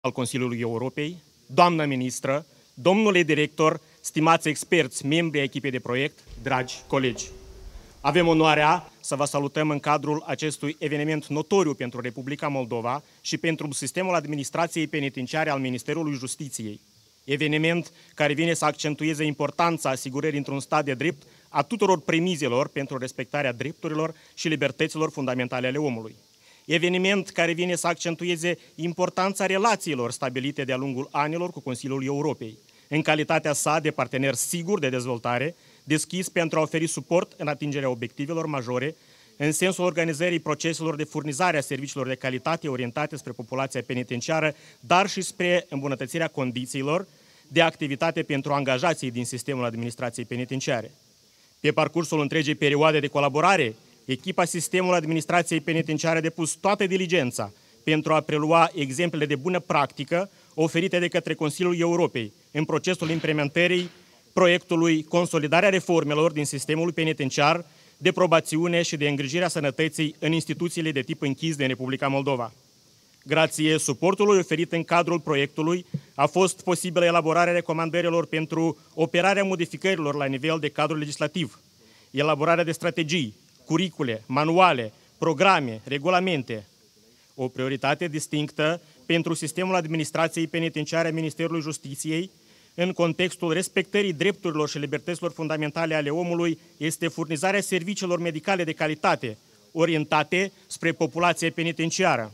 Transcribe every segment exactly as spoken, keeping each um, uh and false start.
al Consiliului Europei, doamnă ministră, domnule director, stimați experți, membri ai echipei de proiect, dragi colegi. Avem onoarea să vă salutăm în cadrul acestui eveniment notoriu pentru Republica Moldova și pentru sistemul administrației penitenciare al Ministerului Justiției. Eveniment care vine să accentueze importanța asigurării într-un stat de drept a tuturor premizelor pentru respectarea drepturilor și libertăților fundamentale ale omului. Eveniment care vine să accentueze importanța relațiilor stabilite de-a lungul anilor cu Consiliul Europei, în calitatea sa de partener sigur de dezvoltare, deschis pentru a oferi suport în atingerea obiectivelor majore, în sensul organizării proceselor de furnizare a serviciilor de calitate orientate spre populația penitenciară, dar și spre îmbunătățirea condițiilor de activitate pentru angajații din sistemul administrației penitenciare. Pe parcursul întregii perioade de colaborare, echipa sistemului administrației penitenciare a depus toată diligența pentru a prelua exemplele de bună practică oferite de către Consiliul Europei în procesul implementării proiectului Consolidarea reformelor din sistemul penitenciar, de probațiune și de îngrijire a sănătății în instituțiile de tip închis din Republica Moldova. Grație suportului oferit în cadrul proiectului, a fost posibilă elaborarea recomandărilor pentru operarea modificărilor la nivel de cadru legislativ, elaborarea de strategii, curicule, manuale, programe, regulamente. O prioritate distinctă pentru sistemul administrației penitenciare a Ministerului Justiției, în contextul respectării drepturilor și libertăților fundamentale ale omului, este furnizarea serviciilor medicale de calitate, orientate spre populația penitenciară.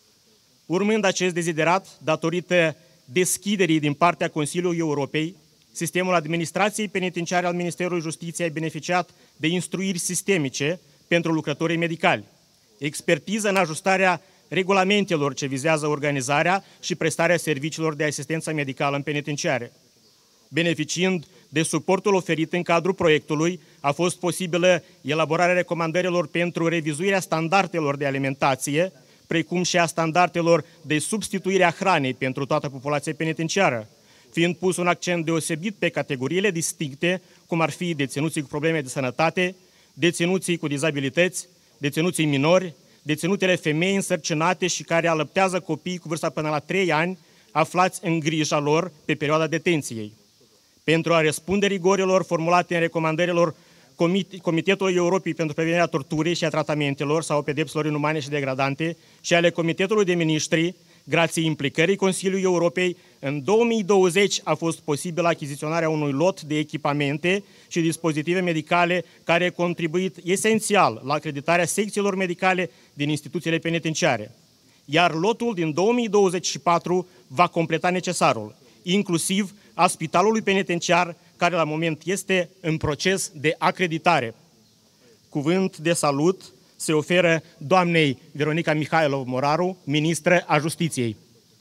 Urmând acest deziderat, datorită deschiderii din partea Consiliului Europei, sistemul administrației penitenciare al Ministerului Justiției a beneficiat de instruiri sistemice pentru lucrătorii medicali, expertiză în ajustarea regulamentelor ce vizează organizarea și prestarea serviciilor de asistență medicală în penitenciare. Beneficiind de suportul oferit în cadrul proiectului, a fost posibilă elaborarea recomandărilor pentru revizuirea standardelor de alimentație, precum și a standardelor de substituire a hranei pentru toată populația penitenciară, fiind pus un accent deosebit pe categoriile distincte, cum ar fi deținuții cu probleme de sănătate, deținuții cu dizabilități, deținuții minori, deținutele femei însărcinate și care alăptează copii cu vârsta până la trei ani, aflați în grija lor pe perioada detenției. Pentru a răspunde rigorilor formulate în recomandărilor Comitetului Europei pentru prevenirea torturii și a tratamentelor sau pedepselor inumane și degradante și ale Comitetului de Ministri, grație implicării Consiliului Europei, în două mii douăzeci a fost posibilă achiziționarea unui lot de echipamente și dispozitive medicale care a contribuit esențial la acreditarea secțiilor medicale din instituțiile penitenciare. Iar lotul din două mii douăzeci și patru va completa necesarul, inclusiv a Spitalului Penitenciar, care la moment este în proces de acreditare. Cuvânt de salut se oferă doamnei Veronica Mihailov Moraru, ministră a Justiției.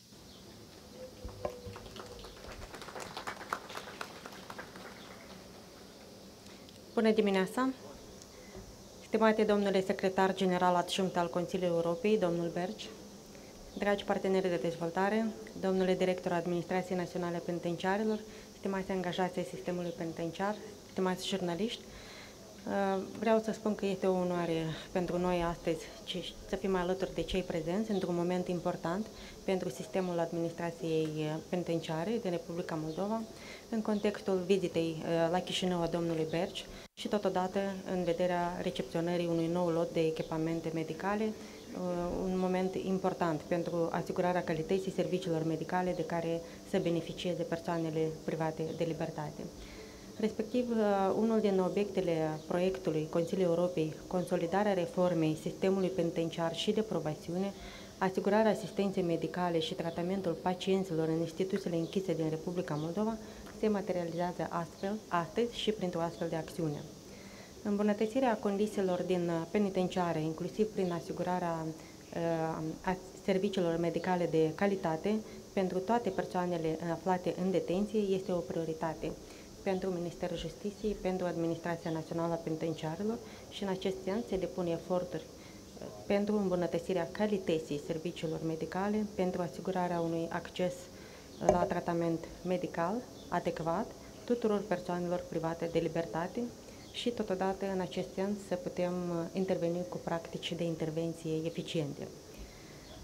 Bună dimineața! Stimate domnule secretar general adjunct al Consiliului Europei, domnul Bergi, dragi parteneri de dezvoltare, domnule director Administrației Naționale Penitenciarilor, stimați angajați ai sistemului penitenciar, stimați jurnaliști, vreau să spun că este o onoare pentru noi astăzi să fim alături de cei prezenți într-un moment important pentru sistemul administrației penitenciare din Republica Moldova, în contextul vizitei la Chișinău a domnului Bergi și totodată în vederea recepționării unui nou lot de echipamente medicale, un moment important pentru asigurarea calității serviciilor medicale de care să beneficieze persoanele private de libertate. Respectiv, unul din obiectele proiectului Consiliului Europei, consolidarea reformei sistemului penitenciar și de probațiune, asigurarea asistenței medicale și tratamentul pacienților în instituțiile închise din Republica Moldova, se materializează astfel, astăzi și printr-o astfel de acțiune. Îmbunătățirea condițiilor din penitenciare, inclusiv prin asigurarea uh, serviciilor medicale de calitate pentru toate persoanele aflate în detenție, este o prioritate pentru Ministerul Justiției, pentru Administrația Națională a Penitenciarilor și în acest sens se depun eforturi pentru îmbunătățirea calității serviciilor medicale, pentru asigurarea unui acces la tratament medical adecvat tuturor persoanelor private de libertate și totodată în acest sens să putem interveni cu practici de intervenție eficiente.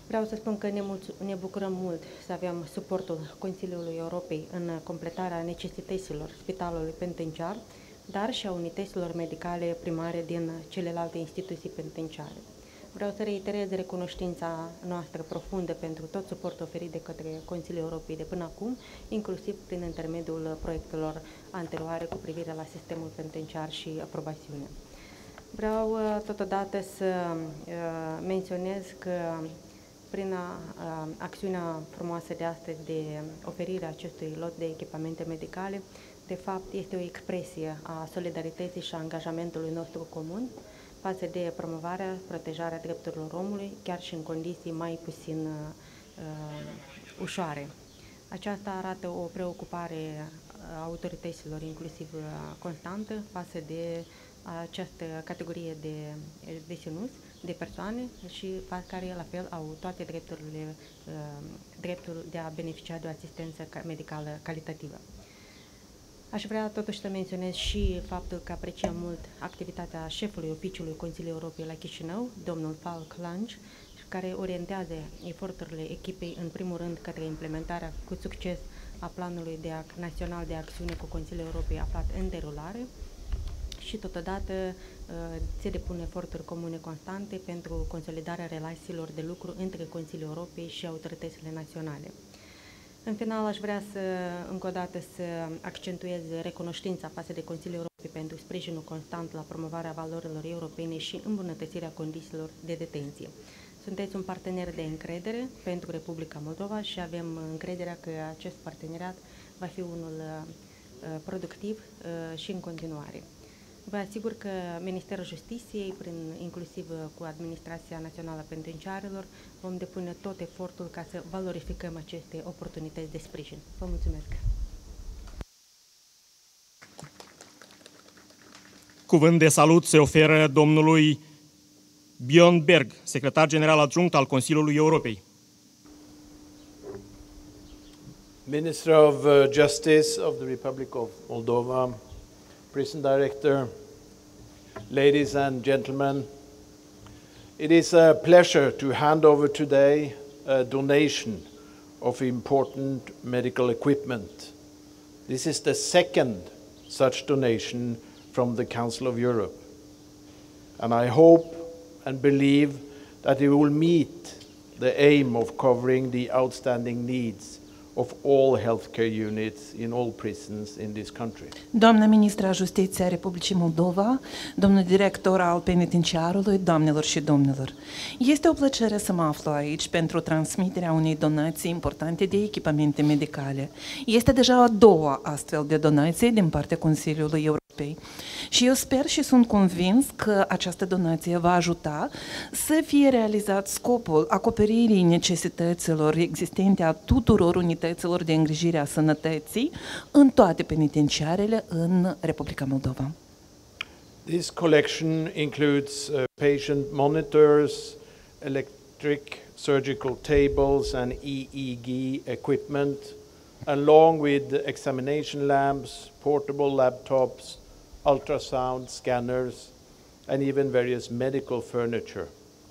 Vreau să spun că ne, ne bucurăm mult să avem suportul Consiliului Europei în completarea necesităților Spitalului Penitenciar, dar și a unităților medicale primare din celelalte instituții penitenciare. Vreau să reiterez recunoștința noastră profundă pentru tot suportul oferit de către Consiliul Europei de până acum, inclusiv prin intermediul proiectelor anterioare cu privire la sistemul penitenciar și aprobațiune. Vreau totodată să menționez că prin acțiunea frumoasă de astăzi de oferirea acestui lot de echipamente medicale, de fapt este o expresie a solidarității și a angajamentului nostru comun față de promovarea, protejarea drepturilor omului, chiar și în condiții mai puțin uh, ușoare. Aceasta arată o preocupare a autorităților, inclusiv uh, constantă, față de această categorie de deținuți, de persoane și care la fel au toate drepturile, uh, dreptul de a beneficia de o asistență medicală calitativă. Aș vrea totuși să menționez și faptul că apreciem mult activitatea șefului Oficiului Consiliului Europei la Chișinău, domnul Falk Lange, care orientează eforturile echipei în primul rând către implementarea cu succes a Planului de Național de Acțiune cu Consiliul Europei aflat în derulare și totodată se depun eforturi comune constante pentru consolidarea relațiilor de lucru între Consiliul Europei și autoritățile naționale. În final, aș vrea să, încă o dată, să accentuez recunoștința față de Consiliul Europei pentru sprijinul constant la promovarea valorilor europene și îmbunătățirea condițiilor de detenție. Sunteți un partener de încredere pentru Republica Moldova și avem încrederea că acest parteneriat va fi unul uh, productiv uh, și în continuare. Vă asigur că Ministerul Justiției, prin, inclusiv cu Administrația Națională a Penitenciarelor, vom depune tot efortul ca să valorificăm aceste oportunități de sprijin. Vă mulțumesc! Cuvânt de salut se oferă domnului Björn Berg, secretar general adjunct al Consiliului Europei. Minister of uh, Justice of the Republic of Moldova, Prison Director, ladies and gentlemen, it is a pleasure to hand over today a donation of important medical equipment. This is the second such donation from the Council of Europe. And I hope and believe that it will meet the aim of covering the outstanding needs of all healthcare units in all prisons in this country. Doamna ministra Justiției a Republicii Moldova, domnul director al penitenciarului, doamnelor și domnilor. Este o plăcere să mă aflu aici pentru transmiterea unei donații importante de echipamente medicale. Este deja a doua astfel de donație din partea Consiliului Europei. Și eu sper și sunt convins că această donație va ajuta să fie realizat scopul acoperirii necesităților existente a tuturor unităților de îngrijire a sănătății în toate penitenciarele în Republica Moldova. This collection includes uh, patient monitors, electric surgical tables and E E G equipment, along with examination lamps, portable laptops, ultrasound scanners, and even various medical furniture.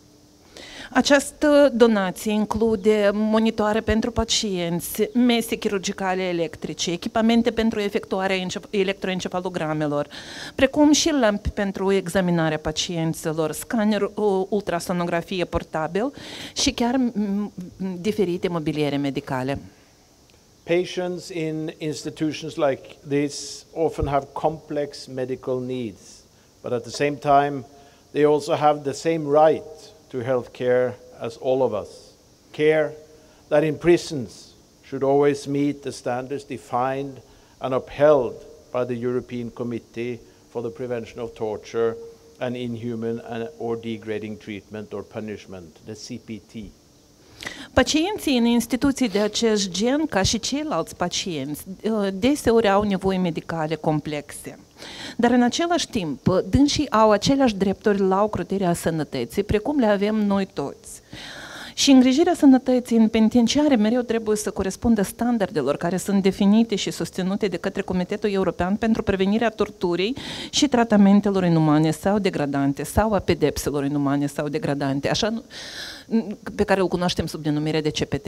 Această donație include monitoare pentru pacienți, mese chirurgicale electrice, echipamente pentru efectuarea electroencefalogramelor, precum și lampi pentru examinarea pacienților, scanner ultrasonografie portabil și chiar diferite mobiliere medicale. Patients in institutions like this often have complex medical needs, but at the same time, they also have the same right to health care as all of us. Care that in prisons should always meet the standards defined and upheld by the European Committee for the Prevention of Torture and Inhuman or Degrading Treatment or Punishment, the C P T. Pacienții în instituții de acest gen, ca și ceilalți pacienți, deseori au nevoi medicale complexe. Dar în același timp, dânsii au aceleași drepturi la ocrotirea sănătății, precum le avem noi toți. Și îngrijirea sănătății în penitenciare mereu trebuie să corespundă standardelor care sunt definite și susținute de către Comitetul European pentru prevenirea torturii și tratamentelor inumane sau degradante sau a pedepselor inumane sau degradante, așa pe care îl cunoaștem sub denumirea de C P T.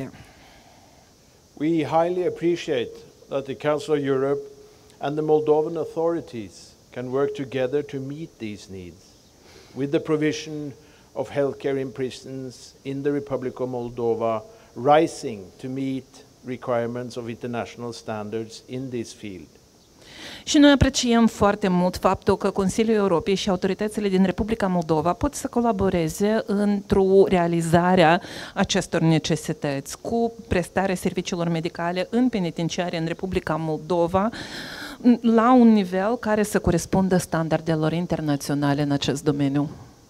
We highly appreciate that the Council of Europe and the Moldovan authorities can work together to meet these needs with the provision of healthcare in prisons in the Republic of Moldova rising to meet requirements of international standards in this field. Și noi apreciem foarte mult faptul că Consiliul Europei și autoritățile din Republica Moldova pot să colaboreze într-o realizarea acestor necesități cu prestarea serviciilor medicale în penitenciare în Republica Moldova la un nivel care să corespundă standardelor internaționale în acest domeniu.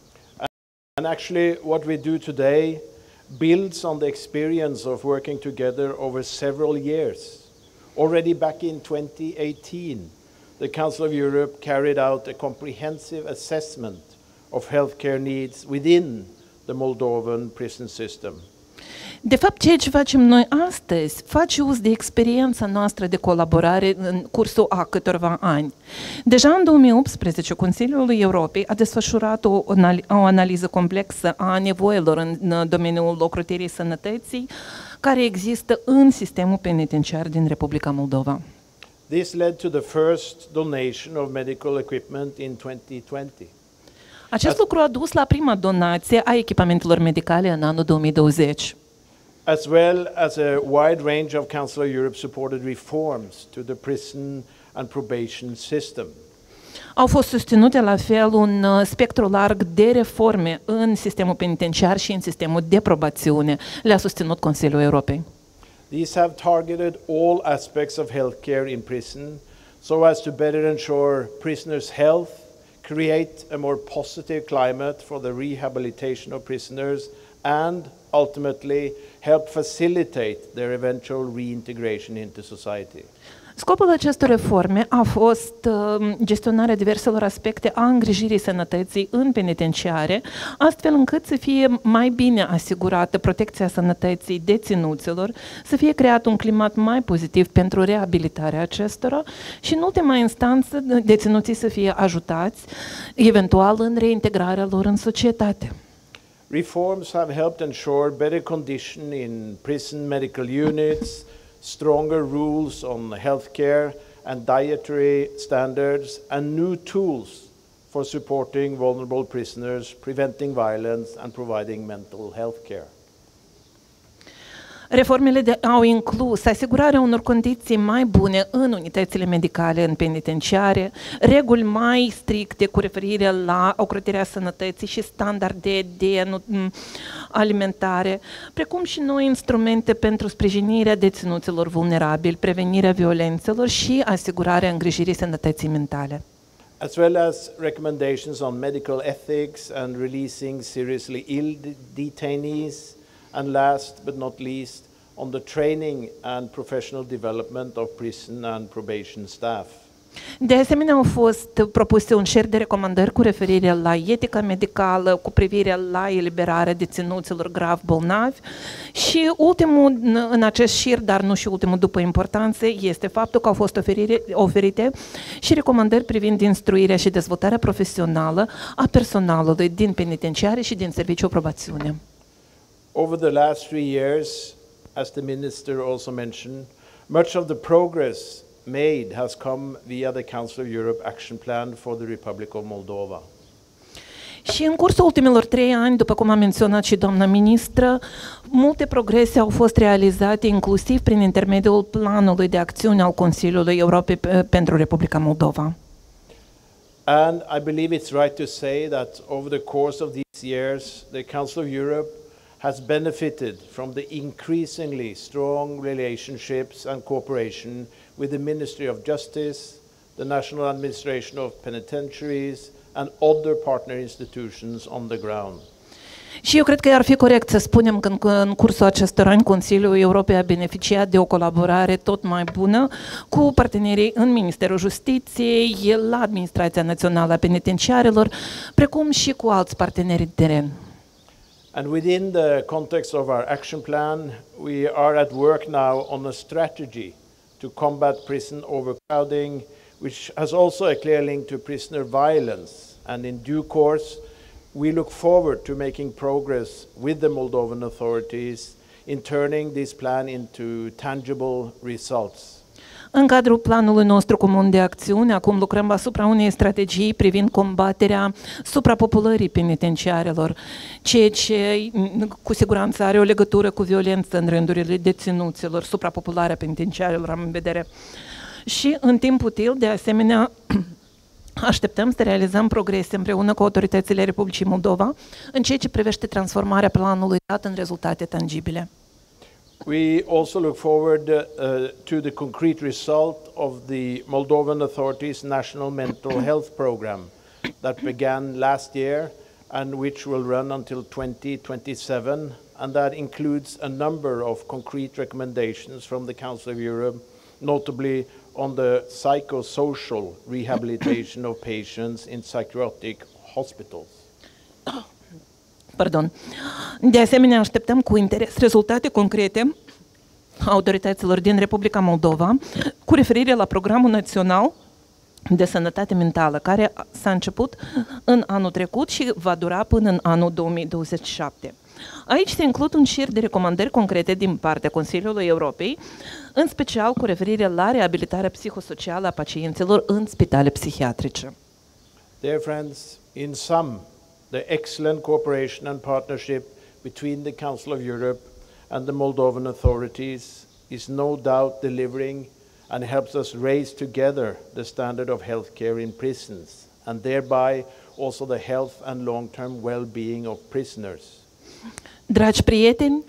And actually what we do today builds on the experience of working together over several years. Already back in twenty eighteen, the Council of Europe carried out a comprehensive assessment of healthcare needs within the Moldovan prison system. De fapt, ceea ce facem noi astăzi face uz de experiența noastră de colaborare în cursul a câtorva ani. Deja în două mii optsprezece, Consiliul Europei a desfășurat o, o analiză complexă a nevoilor în domeniul ocrotirii sănătății care există în sistemul penitenciar din Republica Moldova. This led to the first donation of medical equipment in twenty twenty. Acest lucru a dus la prima donație a echipamentelor medicale în anul două mii douăzeci. As well as a wide range of Council of Europe supported reforms to the prison and probation system. Au fost susținute la fel un spectru larg de reforme în sistemul penitenciar și în sistemul de probațiune. Le-a susținut Consiliul Europei. These have targeted all aspects of healthcare in prison so as to better ensure prisoners' health, create a more positive climate for the rehabilitation of prisoners, and ultimately help facilitate their eventual reintegration into society. Scopul acestor reforme a fost gestionarea diverselor aspecte a îngrijirii sănătății în penitenciare, astfel încât să fie mai bine asigurată protecția sănătății deținuților, să fie creat un climat mai pozitiv pentru reabilitarea acestora și, în ultima instanță, deținuții să fie ajutați, eventual, în reintegrarea lor în societate. Reforms have helped ensure better condition in prison medical units, stronger rules on healthcare and dietary standards, and new tools for supporting vulnerable prisoners, preventing violence, and providing mental health care. Reformele de, au inclus asigurarea unor condiții mai bune în unitățile medicale în penitenciare, reguli mai stricte cu referire la ocrotirea sănătății și standarde de alimentare, precum și noi instrumente pentru sprijinirea deținuților vulnerabili, prevenirea violențelor și asigurarea îngrijirii sănătății mentale. As well as recommendations on medical ethics and releasing seriously ill detainees, and last but not least, on the training and professional development of prison and probation staff. De asemenea, au fost propuse un șir de recomandări cu referire la etica medicală, cu privire la eliberarea deținuților grav bolnavi și ultimul în acest șir, dar nu și ultimul după importanță, este faptul că au fost oferire, oferite și recomandări privind instruirea și dezvoltarea profesională a personalului din penitenciare și din serviciul probațiune. Over the last three years, as the Minister also mentioned, much of the progress made has come via the Council of Europe Action Plan for the Republic of Moldova. Și în cursul ultimilor trei ani, după cum a menționat și doamna ministră, multe progrese au fost realizate inclusiv prin intermediul planului de acțiune al Consiliului Europei pentru Republica Moldova. And I believe it's right to say that over the course of these years, the Council of Europe has benefited from the increasingly strong relationships and cooperation with the Ministry of Justice, the National Administration of Penitentiaries, and other partner institutions on the ground. Și eu cred că ar fi corect să spunem că în cursul acestor ani Consiliul Europei a beneficiat de o colaborare tot mai bună cu partenerii în Ministerul Justiției, la Administrația Națională a Penitenciarelor, precum și cu alți parteneri în teren. And within the context of our action plan, we are at work now on a strategy to combat prison overcrowding, which has also a clear link to prisoner violence. And in due course, we look forward to making progress with the Moldovan authorities in turning this plan into tangible results. În cadrul planului nostru comun de acțiune, acum lucrăm asupra unei strategii privind combaterea suprapopulării penitenciarelor, ceea ce cu siguranță are o legătură cu violența în rândurile deținuților, suprapopularea penitenciarelor am în vedere. Și în timp util, de asemenea, așteptăm să realizăm progrese împreună cu autoritățile Republicii Moldova în ceea ce privește transformarea planului dat în rezultate tangibile. We also look forward uh, to the concrete result of the Moldovan authorities' national mental health program that began last year and which will run until twenty twenty-seven, and that includes a number of concrete recommendations from the Council of Europe, notably on the psychosocial rehabilitation of patients in psychiatric hospitals. Pardon. De asemenea, așteptăm cu interes rezultate concrete autorităților din Republica Moldova cu referire la Programul Național de Sănătate Mentală, care s-a început în anul trecut și va dura până în anul două mii douăzeci și șapte. Aici se includ un șir de recomandări concrete din partea Consiliului Europei, în special cu referire la reabilitarea psihosocială a pacienților în spitale psihiatrice. Dear friends, in sum, the excellent cooperation and partnership between the Council of Europe and the Moldovan authorities is no doubt delivering and helps us raise together the standard of healthcare in prisons and thereby also the health and long-term well-being of prisoners. Dragi prieteni,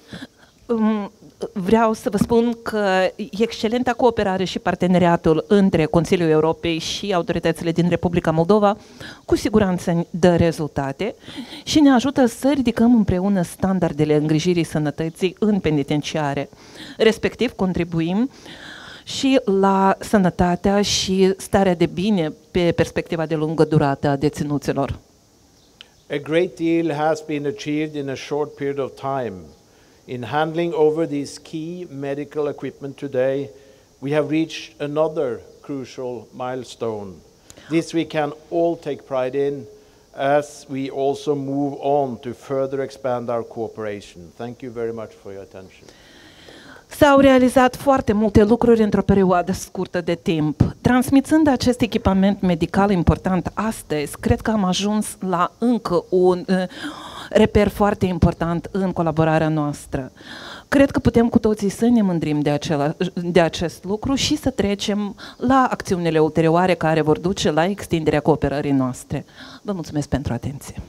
vreau să vă spun că excelenta cooperare și parteneriatul între Consiliul Europei și autoritățile din Republica Moldova cu siguranță dă rezultate și ne ajută să ridicăm împreună standardele îngrijirii sănătății în penitenciare. Respectiv, contribuim și la sănătatea și starea de bine pe perspectiva de lungă durată a deținuților. A great deal has been achieved in a short period of time. In handling over these key medical equipment today, we have reached another crucial milestone. This we can all take pride in as we also move on to further expand our cooperation. Thank you very much for your attention. S-au realizat foarte multe lucruri într-o perioadă scurtă de timp. Transmițând acest echipament medical important astăzi, cred că am ajuns la încă un uh, reper foarte important în colaborarea noastră. Cred că putem cu toții să ne mândrim de, acela, de acest lucru și să trecem la acțiunile ulterioare care vor duce la extinderea cooperării noastre. Vă mulțumesc pentru atenție.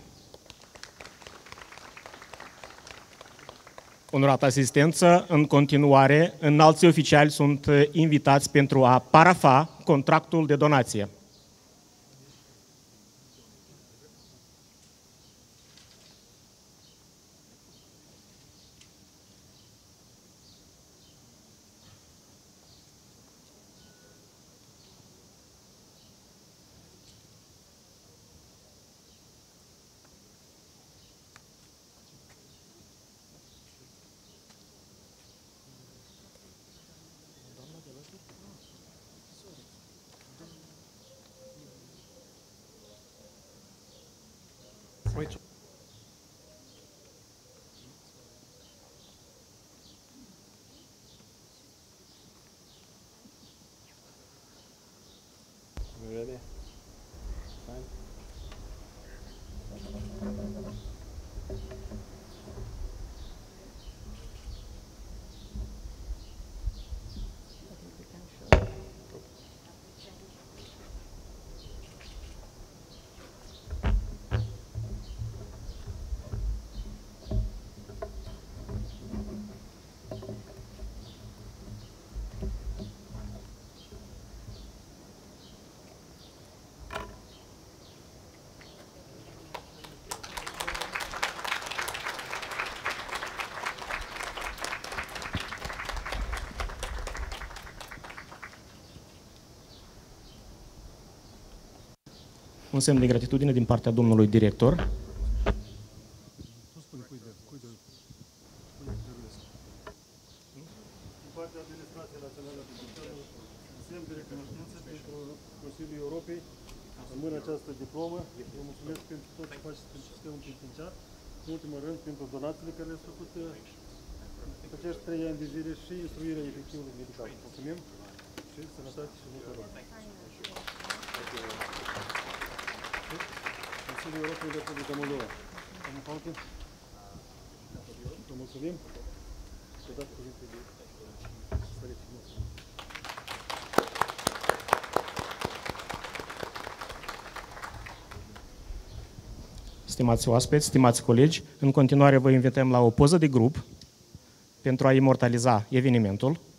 Onorată asistență, în continuare, înalții oficiali sunt invitați pentru a parafa contractul de donație. Wait. We ready? Fine. Un semn de gratitudine din partea domnului director. Administrația Națională Bugetară, semn de recunoștință pentru Consiliul Europei. În mână această diplomă. Vă mulțumesc pentru tot ce faceți pentru sistemul penitenciar. În ultimul rând, pentru donațiile care le-ați făcut în acești trei ani de zile și instruirea efectivului medical. Mulțumim și sănătate și multă rău. Consiliul Europei de Republica Moldova. Domnul Falcu. Vă mulțumim. Să dați cuvinte de stăreți. Mulțumim. Stimați oaspeți, stimați colegi, în continuare vă invităm la o poză de grup pentru a imortaliza evenimentul.